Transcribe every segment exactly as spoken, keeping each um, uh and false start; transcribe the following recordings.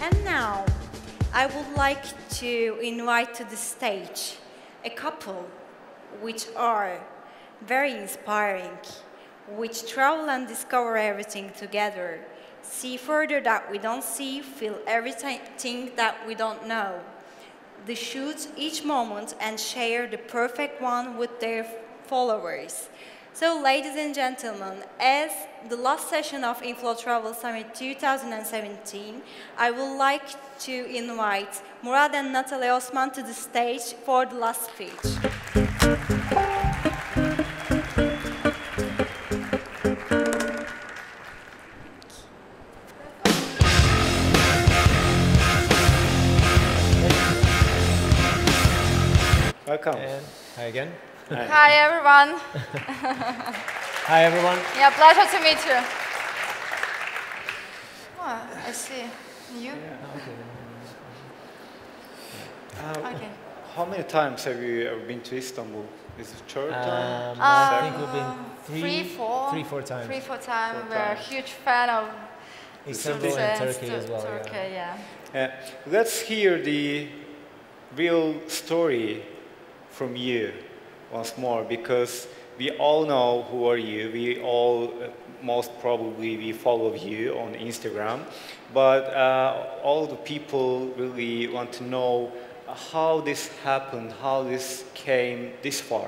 And now, I would like to invite to the stage a couple which are very inspiring, which travel and discover everything together, see further that we don't see, feel everything that we don't know. They shoot each moment and share the perfect one with their followers. So, ladies and gentlemen, as the last session of INFLOW Travel Summit two thousand seventeen, I would like to invite Murad and Nataly Osmann to the stage for the last speech. Welcome. And hi again. Hi, hi everyone. Hi everyone. Yeah, pleasure to meet you. Oh, I see. You? Yeah, okay. Uh, okay. How many times have you ever been to Istanbul? Is it third time? Um, I think we've been Um, three, three, four, three, four times. Three, four times. Four We're a times. huge fan of Istanbul and Turkey as well. Turkey, yeah. yeah. Uh, let's hear the real story from you once more, because we all know who are you. We all, uh, most probably, we follow you on Instagram. But uh, all the people really want to know how this happened, how this came this far.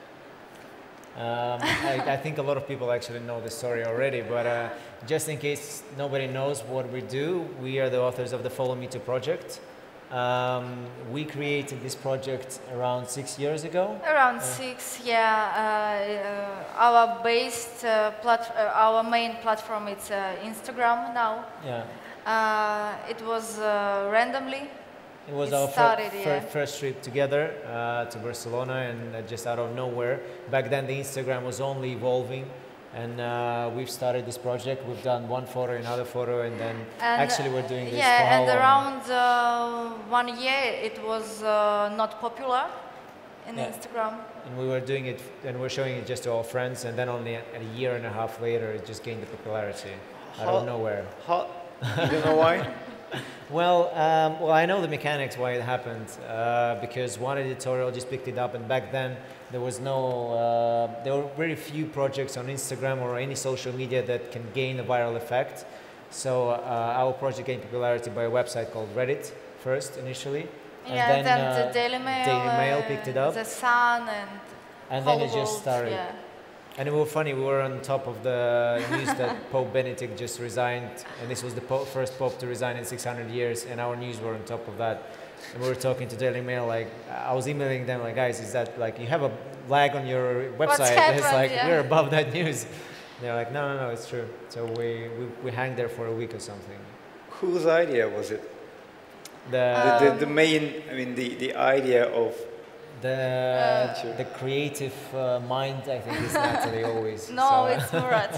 Um, I, I think a lot of people actually know the story already, but uh, just in case nobody knows what we do, we are the authors of the Follow Me To project. Um, we created this project around six years ago. Around uh, six, yeah. Uh, uh, our based, uh, plat uh, our main platform is uh, Instagram now. Yeah. Uh, it was uh, randomly. It was It our started, fir yeah. fir first trip together uh, to Barcelona, and uh, just out of nowhere. Back then, the Instagram was only evolving, and uh, we've started this project. We've done one photo, another photo, and then And, actually we're doing this for yeah, how and long? around uh, one year it was uh, not popular in Yeah. Instagram. And we were doing it, and we're showing it just to our friends, and then only a, a year and a half later, it just gained the popularity out of nowhere. How, you don't know why? Well, um, well, I know the mechanics why it happened, uh, because one editorial just picked it up, and back then there was no, uh, there were very few projects on Instagram or any social media that can gain a viral effect. So uh, our project gained popularity by a website called Reddit first, initially. And Yeah, then, then, uh, the Daily Mail, Daily Mail uh, picked it up. The Sun, and And then it just Hollywood, started. Yeah. And it was funny, we were on top of the news that Pope Benedict just resigned, and this was the po first Pope to resign in six hundred years, and our news were on top of that. And we were talking to Daily Mail, like, I was emailing them, like, guys, is that, like, you have a lag on your website? happened, It's like, yeah. we're above that news. They're like, no, no, no, it's true. So we, we, we hang there for a week or something. Whose idea was it? The, The, the, the main, I mean, the, the idea of the, Uh, the creative uh, mind, I think, is Nataly always. No, so, it's Murad.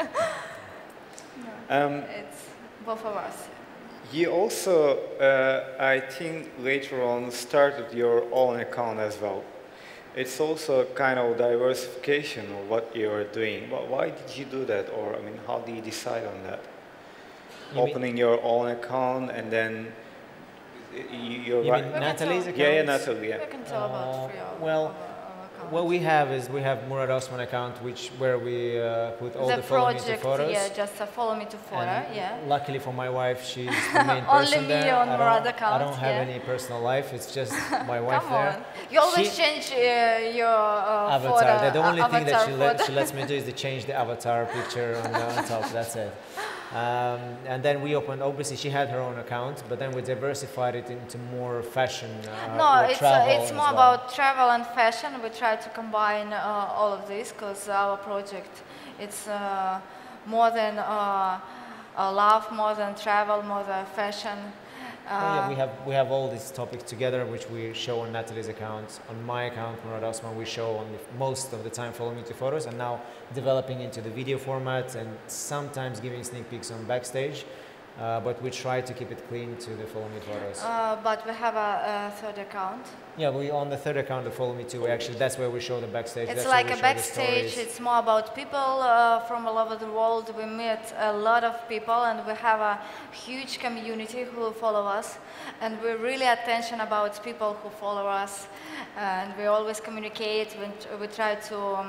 no, Um, it's both of us. You also, uh, I think, later on started your own account as well. It's also a kind of diversification of what you are doing. But why did you do that? Or, I mean, how do you decide on that? You Opening your own account and then you, you're You right. mean Nataly's account? Yeah, yeah, Nataly, yeah. We can tell about Uh, three of well, our accounts. What we have is we have Murad Osmann account, which where we uh, put all the, the, follow me to project, photos. yeah, just a follow me to photo, And yeah. Luckily for my wife, she's the main Only person me there. on I Murad don't, account, I don't have yeah. any personal life. It's just my wife Come there. on. You always She- change uh, your uh, Avatar. photo. The, the only uh, thing that she, avatar let, photo. she lets me do is to change the avatar picture on the on top. That's it. Um, and then we opened. Obviously, she had her own account, but then we diversified it into more fashion. Uh, No, or it's, travel uh, it's as more well. about travel and fashion. We try to combine uh, all of this because our project, it's uh, more than uh, uh, love, more than travel, more than fashion. Uh, Oh, yeah, we have we have all these topics together, which we show on Nataly's account. On my account, Murad Osmann, we show on the, most of the time follow me to photos, and now developing into the video format and sometimes giving sneak peeks on backstage. Uh, but we try to keep it clean to the Follow Me photos. Uh, but we have a, a third account. Yeah, we on the third account of Follow Me Too. We actually that's where we show the backstage. It's that's like where we a show the backstage. stories. It's more about people uh, from all over the world. We meet a lot of people, and we have a huge community who follow us. And we're really attention about people who follow us, and we always communicate. We, we try to um,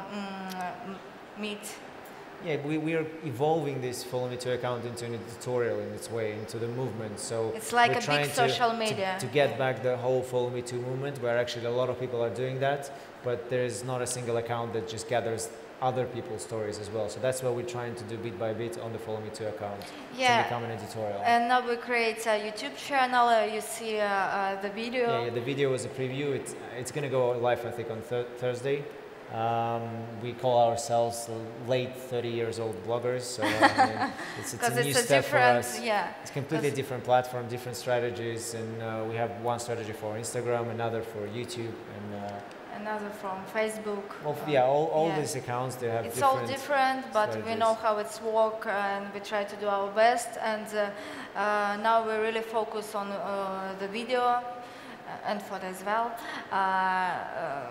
meet. Yeah, we, we are evolving this Follow Me Too account into an editorial in its way, into the movement. So it's like we're a trying big social to, media. To, to get back the whole Follow Me Too movement, where actually a lot of people are doing that, but there is not a single account that just gathers other people's stories as well. So that's what we're trying to do bit by bit on the Follow Me Too account. Yeah. To become an editorial. And now we create a YouTube channel. Uh, you see uh, uh, the video. Yeah, yeah, the video is a preview. It's, it's going to go live, I think, on th Thursday. Um, we call ourselves late thirty years old bloggers, so I mean, it's, it's a new it's a step for us. Yeah, it's completely different platform, different strategies, and uh, we have one strategy for Instagram, another for YouTube, and uh, another from Facebook. Well, yeah, all, all yeah. these accounts they have. It's different all different, but strategies. we know how it's work, and we try to do our best. And uh, uh, now we really focus on uh, the video uh, and photo as well. Uh, uh,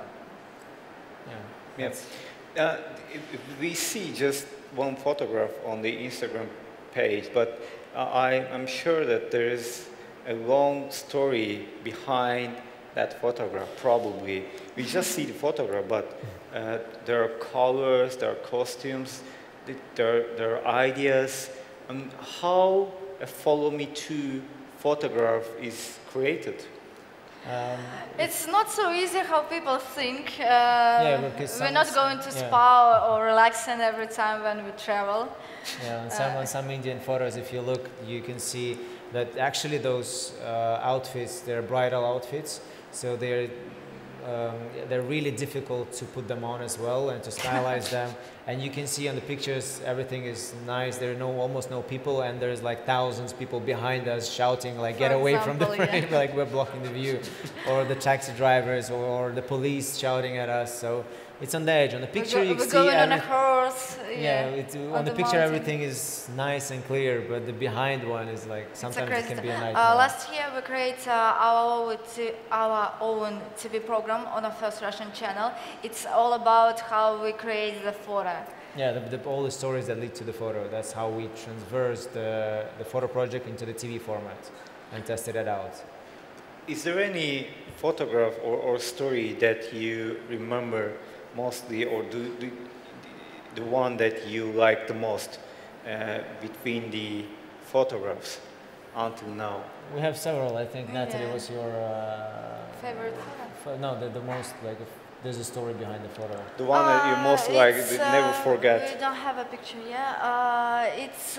Yeah. Yes. Uh, if, if we see just one photograph on the Instagram page, but uh, I, I'm sure that there is a long story behind that photograph, probably. We just see the photograph, but uh, there are colors, there are costumes, there, there are ideas. And how a Follow Me Too photograph is created. Um, it's not so easy how people think. Uh, yeah, because we're not going to yeah. spa or relaxing every time when we travel. Yeah, on some, uh, on some Indian photos, if you look, you can see that actually those uh, outfits, they're bridal outfits, so they're um, they're really difficult to put them on as well and to stylize them. And you can see on the pictures everything is nice. There are no almost no people, and there's like thousands of people behind us shouting like, "Get For away example, from the frame!" yeah. Like we're blocking the view, or the taxi drivers or, or the police shouting at us. So it's on the edge. On the picture, we're, you we're see going on a every- horse. yeah, Yeah, it's, on, on the, the picture mountain. everything is nice and clear, but the behind one is like sometimes it can be a nightmare. Uh, last year we created uh, our, own t our own T V program on our first Russian channel. It's all about how we create the photo. Yeah, the, the, all the stories that lead to the photo. That's how we transverse the, the photo project into the T V format and tested it out. Is there any photograph or, or story that you remember mostly, or do, do, the one that you like the most uh, between the photographs until now? We have several. I think Yeah. Nataly was your uh, Favorite photo? f no, the, the most like. If there's a story behind the photo. The one that you most Uh, like, it's, that never uh, forget. We don't have a picture yet. Uh, it's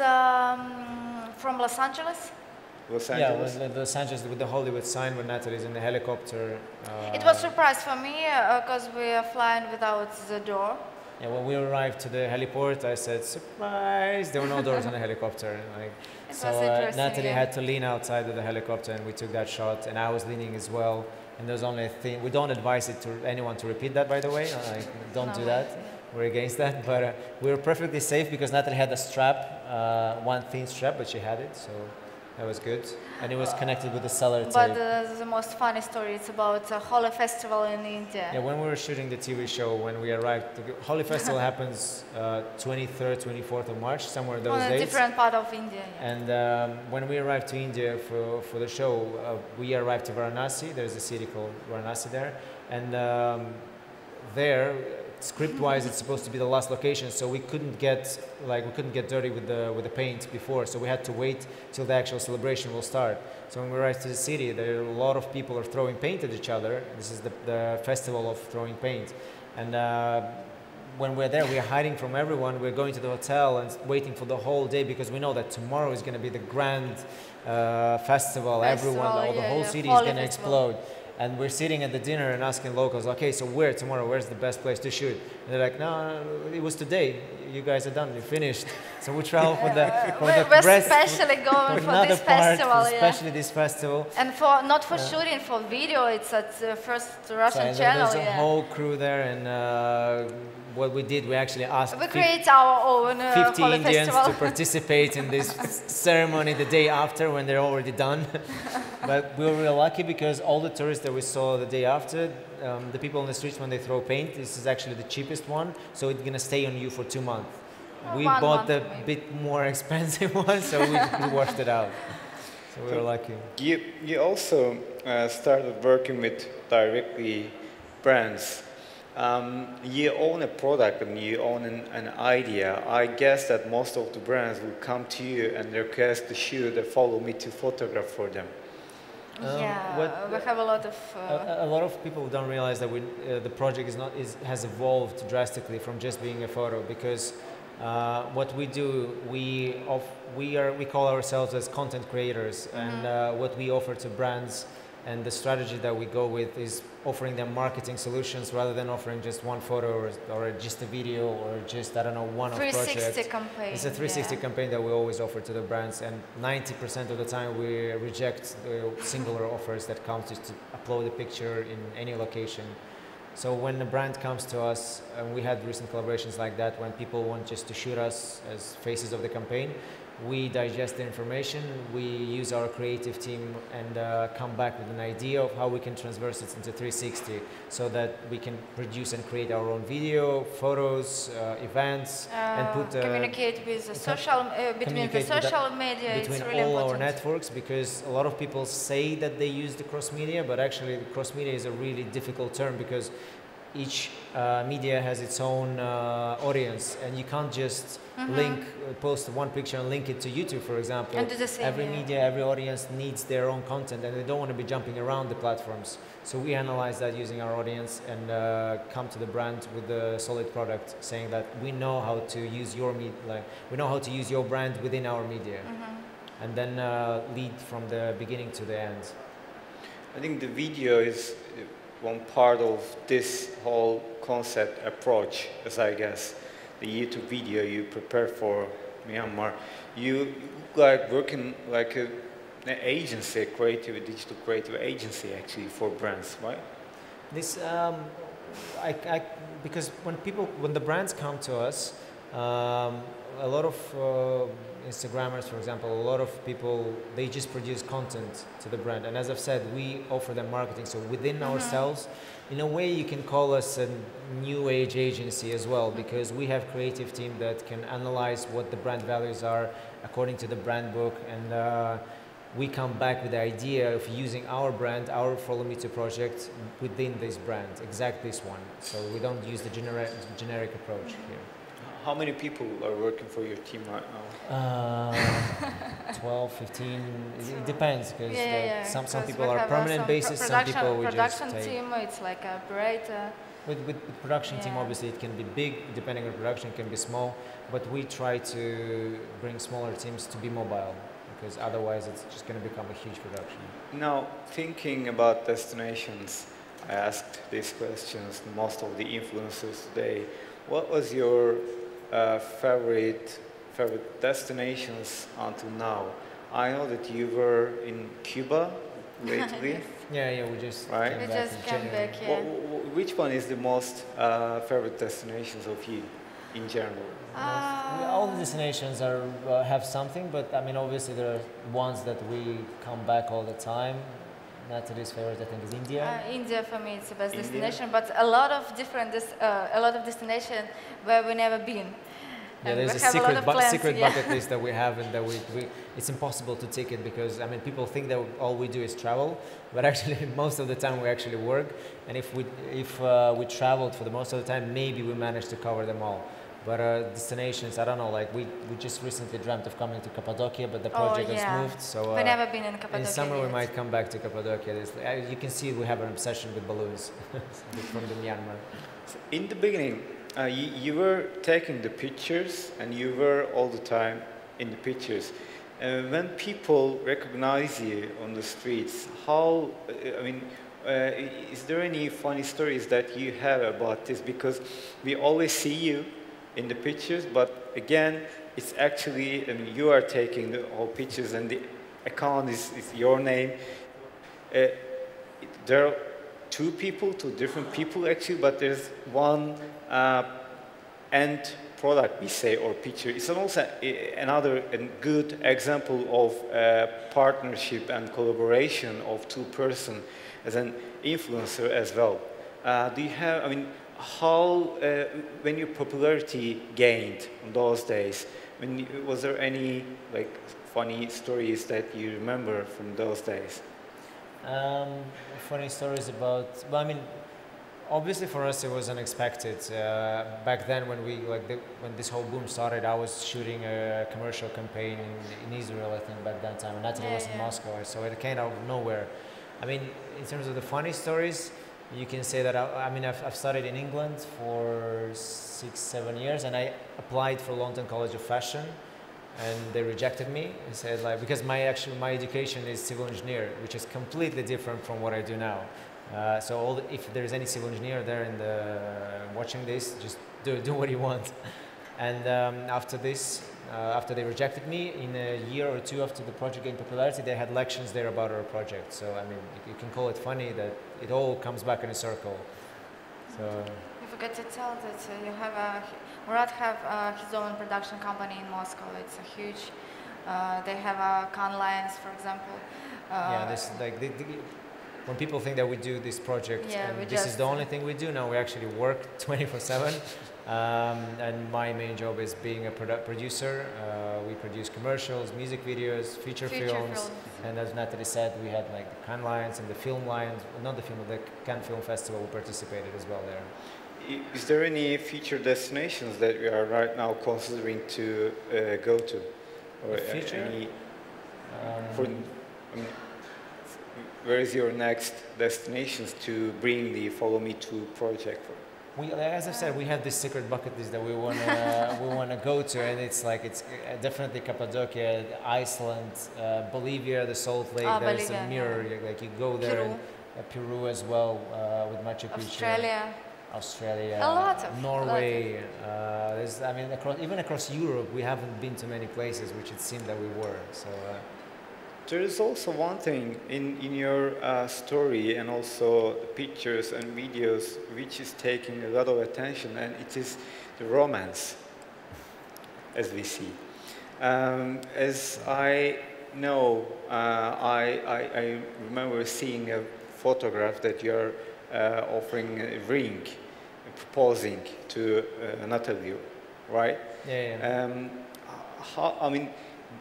um, from Los Angeles. Los Yeah, Angeles? with the Los Angeles with the Hollywood sign when Nataly's in the helicopter. Uh, It was a surprise for me because we are flying without the door. Yeah, when we arrived to the heliport, I said, surprise! There were no doors on the helicopter. Like, It so was uh, interesting, Nataly yeah. had to lean outside of the helicopter, and we took that shot. And I was leaning as well. And there's only a thing. We don't advise it to anyone to repeat that, by the way. Uh, like, don't No do way, that. yeah. We're against that. But uh, we were perfectly safe because Nataly had a strap, uh, one thin strap, but she had it, so that was good. And it was connected with the cellar tape. But uh, the most funny story is about a Holi festival in India. Yeah, when we were shooting the T V show, when we arrived, the Holi Festival happens uh, twenty-third, twenty-fourth of March, somewhere those On a days. different part of India. Yeah. And um, when we arrived to India for, for the show, uh, we arrived to Varanasi. There's a city called Varanasi there. And um, there, script-wise, it's supposed to be the last location, so we couldn't get like we couldn't get dirty with the with the paint before. So we had to wait till the actual celebration will start. So when we arrived to the city, there are a lot of people are throwing paint at each other. This is the, the festival of throwing paint, and. Uh, When we're there, we're hiding from everyone. We're going to the hotel and waiting for the whole day because we know that tomorrow is going to be the grand uh, festival. Festival, Everyone, all the yeah, whole yeah, city Holi is going to festival. explode. And we're sitting at the dinner and asking locals, okay, so where tomorrow? Where's the best place to shoot? And they're like, no, no, no, it was today. You guys are done. You finished. So we travel for the for we're, the we're rest, especially going for another this part, festival, especially yeah. this festival. And for not for shooting, for video, it's at the first Russian So channel. there's a yeah. whole crew there, and uh, what we did, we actually asked We create our own uh, fifty for the Indians festival. to participate in this ceremony the day after when they're already done. But we were really lucky because all the tourists that we saw the day after, um, the people on the streets when they throw paint, this is actually the cheapest one, so it's gonna stay on you for two months. Oh, we one bought month the maybe. bit more expensive one, so we, we washed it out. So we were lucky. You, you also uh, started working with directly brands. Um, you own a product and you own an, an idea. I guess that most of the brands will come to you and request to shoot a follow me to photograph for them. Um, yeah, what- we have a lot of. Uh, A, a lot of people don't realize that we, uh, the project is not is, has evolved drastically from just being a photo, because uh, what we do, we of, we are we call ourselves as content creators, and uh, what we offer to brands and the strategy that we go with is offering them marketing solutions rather than offering just one photo or, or just a video or just, I don't know, one-off three sixty project. campaign. It's a three sixty yeah. campaign that we always offer to the brands, and ninety percent of the time we reject the singular offers that come just to upload a picture in any location. So when a brand comes to us, and we had recent collaborations like that, when people want just to shoot us as faces of the campaign, we digest the information, we use our creative team and uh, come back with an idea of how we can transverse it into three sixty so that we can produce and create our own video, photos, uh, events, Uh, and put uh, communicate with the social uh, between the communicate with social media. between It's really all our important. networks, because a lot of people say that they use the cross media, but actually the cross media is a really difficult term because each uh, media has its own uh, audience, and you can't just Mhm. link, uh, post one picture and link it to YouTube, for example. And do the same, every yeah. media, every audience needs their own content, and they don't want to be jumping around the platforms. So we analyze that using our audience and uh, come to the brand with a solid product, saying that we know how to use your me like we know how to use your brand within our media, Mhm. and then uh, lead from the beginning to the end. I think the video is one part of this whole concept approach, as I guess. The YouTube video you prepare for Myanmar, you like working like a, an agency, a creative, a digital creative agency actually for brands, right? This, um, I, I, because when people, when the brands come to us, um, a lot of uh, Instagrammers, for example, a lot of people, they just produce content to the brand. And as I've said, we offer them marketing. So within mm-hmm. ourselves, in a way, you can call us a new age agency as well, because we have creative team that can analyze what the brand values are according to the brand book. And uh, we come back with the idea of using our brand, our Follow Me To project within this brand, exactly this one. So we don't use the generic, generic approach here. How many people are working for your team right now? Uh, twelve, fifteen, it, it depends, because yeah, yeah, yeah. some, some people we are have, uh, permanent some basis, pro some people we production just take. team, it's like a operator. With, with the production team, Yeah. obviously it can be big, depending on production, it can be small, but we try to bring smaller teams to be mobile, because otherwise it's just going to become a huge production. Now, thinking about destinations, I asked these questions to most of the influencers today. What was your uh, favorite favorite destinations until now? I know that you were in Cuba lately. Yeah, yeah, we just Right. came We back just in came January. back, yeah. Wh- wh- which one is the most uh, favorite destinations of you in general? Yeah, all the destinations are uh, have something, but I mean, obviously there are ones that we come back all the time. Nataly's favorite, I think, is India. Uh, India for me it's the best India? destination, but a lot of different, des uh, a lot of destination where we never been. Yeah, And there's we a have a lot secret, of bu plans, secret yeah. bucket list that we have, and that we, we, it's impossible to tick it because, I mean, people think that all we do is travel, but actually most of the time we actually work. And if we, if uh, we traveled for the most of the time, maybe we managed to cover them all. But uh, destinations, I don't know, like we, we just recently dreamt of coming to Cappadocia, but the project oh, yeah. has moved. So uh, We've never been in Cappadocia in summer yet. we might come back to Cappadocia. There's, uh, you can see we have an obsession with balloons from the Myanmar. In the beginning, uh, you, you were taking the pictures and you were all the time in the pictures. Uh, when people recognize you on the streets, how, I mean, uh, is there any funny stories that you have about this? Because we always see you in the pictures, but again, it's actually, I mean, you are taking the whole pictures and the account is, is your name. Uh, there are two people, two different people actually, but there's one uh, end product, we say, or picture. It's also another a good example of uh, partnership and collaboration of two persons as an influencer as well. Uh, do you have, I mean, how, uh, when your popularity gained in those days, I mean, was there any like funny stories that you remember from those days? Um, funny stories about, well, I mean, obviously for us it was unexpected. Uh, back then when we, like, the, when this whole boom started, I was shooting a commercial campaign in, in Israel, I think, back that time, and Nataly yeah, was yeah. in Moscow, so it came out of nowhere. I mean, in terms of the funny stories, you can say that, I, I mean, I've, I've studied in England for six, seven years, and I applied for London College of Fashion, and they rejected me and said, like, because my actual my education is civil engineer, which is completely different from what I do now. Uh, so all the, if there's any civil engineer there in the watching this, just do do what you want. And um, after this, uh, after they rejected me, in a year or two after the project gained popularity, they had lections there about our project. So I mean, you, you can call it funny that it all comes back in a circle. So. You forgot to tell that uh, you have a, Murad have uh, his own production company in Moscow. It's a huge, uh, they have a Cannes Lions, for example. Uh, yeah, this like the, the, when people think that we do this project, yeah, and we this just, is the only thing we do, no, we actually work twenty-four seven. Um, and my main job is being a produ producer. Uh, we produce commercials, music videos, feature, feature films, films. and as Nataly said, we had like the Cannes Lions and the Film Lions, well, not the film, the Cannes Film Festival, we participated as well there. Is there any future destinations that we are right now considering to uh, go to? Or future? Any, um, for, I mean, where is your next destinations to bring the Follow Me To project? We, as I've said, we have this secret bucket list that we want to we want to go to, and it's like it's definitely Cappadocia, Iceland, uh, Bolivia, the Salt Lake. Oh, There's Bolivia, a mirror, yeah. like you go there, Peru. and, uh, Peru as well uh, with Machu Picchu. Australia. Australia, A lot of Norway. Uh, there's, I mean, across, even across Europe, we haven't been to many places, which it seemed that we were. So. Uh, There is also one thing in, in your uh, story and also the pictures and videos which is taking a lot of attention, and it is the romance, as we see. Um, as I know, uh, I, I, I remember seeing a photograph that you're uh, offering a ring, proposing to uh, Nataly, right? Yeah, yeah. Um, how, I mean,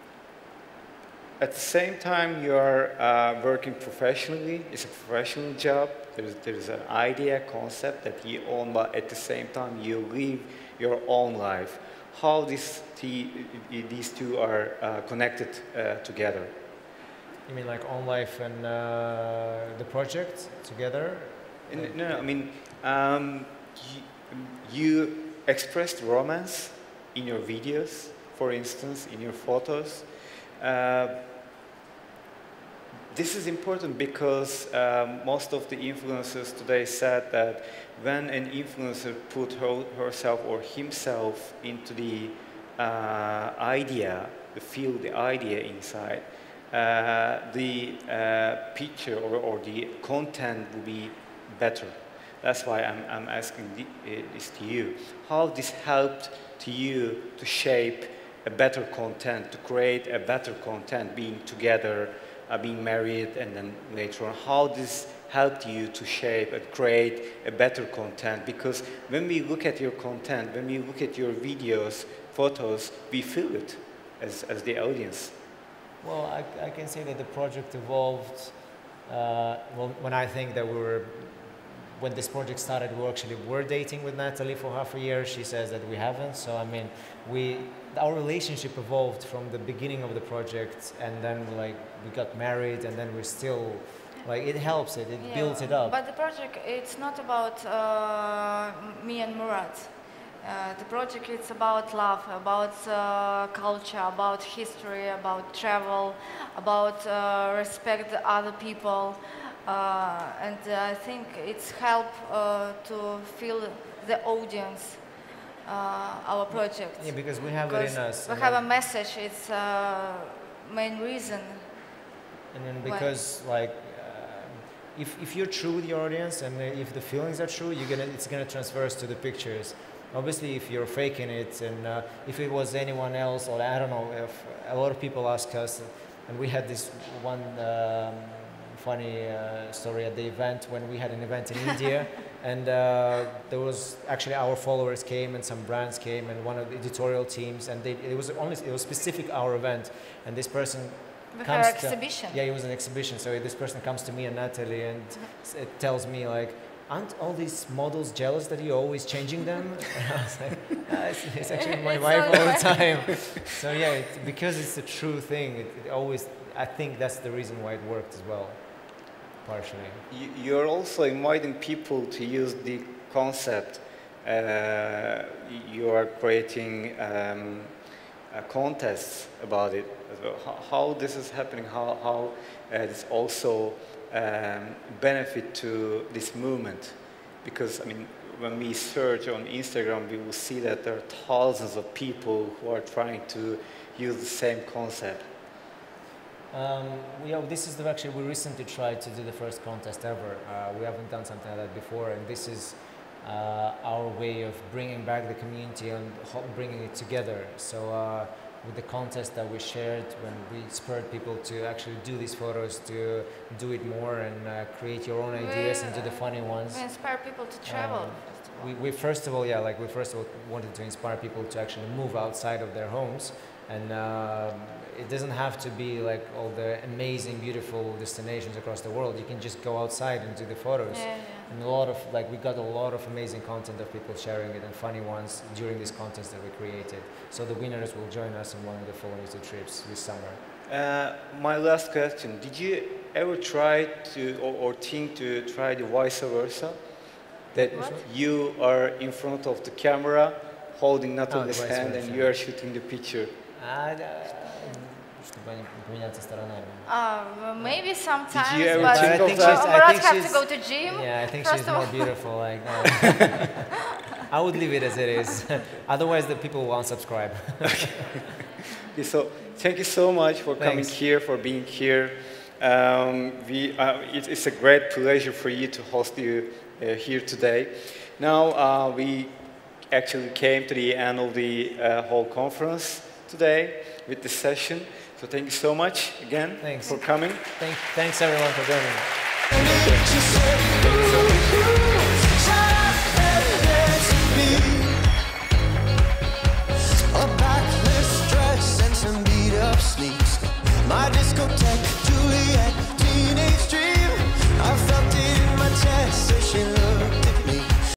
at the same time, you are uh, working professionally. It's a professional job. There's, there's an idea, concept that you own, but at the same time, you live your own life. How these, these two are uh, connected uh, together? You mean like own life and uh, the project together? In, no, no, I mean, um, you, you expressed romance in your videos, for instance, in your photos. Uh, this is important because um, most of the influencers today said that when an influencer put her, herself or himself into the uh, idea, the feel, the idea inside, uh, the uh, picture or, or the content will be better. That's why I'm, I'm asking the, uh, this to you. How this helped to you to shape a better content, to create a better content, being together, uh, being married, and then later on, how this helped you to shape and create a better content? Because when we look at your content, when we look at your videos, photos, we feel it as, as the audience. Well, I, I can say that the project evolved, uh, well, when I think that we were, when this project started, we actually were dating with Nataly for half a year. She says that we haven't. So, I mean, we, our relationship evolved from the beginning of the project, and then like we got married, and then we're still, like, it helps it, it Yeah, builds it up. But the project, it's not about uh, me and Murad. Uh, the project, it's about love, about uh, culture, about history, about travel, about uh, respect other people. uh, and I think it's help uh, to feel the audience, uh, our project. Yeah, because we have it in us. We have a message. It's uh, main reason. And then because like, uh, if if you're true with your audience and if the feelings are true, you're gonna it's gonna transfer to the pictures. Obviously, if you're faking it, and uh, if it was anyone else, or I don't know, if a lot of people ask us, and we had this one um, funny uh, story at the event when we had an event in India, and uh, there was actually our followers came and some brands came and one of the editorial teams, and they, it was only it was specific our event, and this person. We comes had an to, exhibition. Yeah, it was an exhibition. So this person comes to me and Nataly and it tells me like, aren't all these models jealous that you're always changing them? And I was like, ah, it's, it's actually my It's wife so all the time. So yeah, it, because it's a true thing, it, it always, I think that's the reason why it worked as well, partially. You, you're also inviting people to use the concept. Uh, you are creating um, uh, contests about it as well. How, how this is happening, how, how uh, this also um, benefit to this movement. Because, I mean, when we search on Instagram, we will see that there are thousands of people who are trying to use the same concept. Um, we, oh, this is the, actually, we recently tried to do the first contest ever. Uh, we haven't done something like that before, and this is uh, our way of bringing back the community and bringing it together. So uh, with the contest that we shared, when we spurred people to actually do these photos, to do it more and uh, create your own ideas we, and do the funny ones. We inspire people to travel. Um, we, we first of all, yeah, like we first of all wanted to inspire people to actually move outside of their homes, and uh, it doesn't have to be like all the amazing, beautiful destinations across the world. You can just go outside and do the photos. Yeah, yeah. And a lot of, like, we got a lot of amazing content of people sharing it and funny ones during this contest that we created. So the winners will join us in one of the following two trips this summer. Uh, my last question, did you ever try to, or, or think to try the vice versa? That What? you are in front of the camera, holding Nataly's vice hand, versa. and you are shooting the picture. А, да, чтобы они поменяться сторонами. Uh, maybe sometimes, Did you ever but think I of think that? she's- I Murad think have she's- to go to gym. Yeah, I think first she's of more all. beautiful. Like, no. I would leave it as it is. Otherwise, the people will unsubscribe. Okay, so thank you so much for coming Thanks. here, for being here. Um, we, uh, it, it's a great pleasure for you to host you uh, here today. Now uh, we actually came to the end of the uh, whole conference today with this session. So thank you so much again Thanks. for coming. Thank, thanks everyone for joining. A backless dress and some beat up sneaks. My discotheque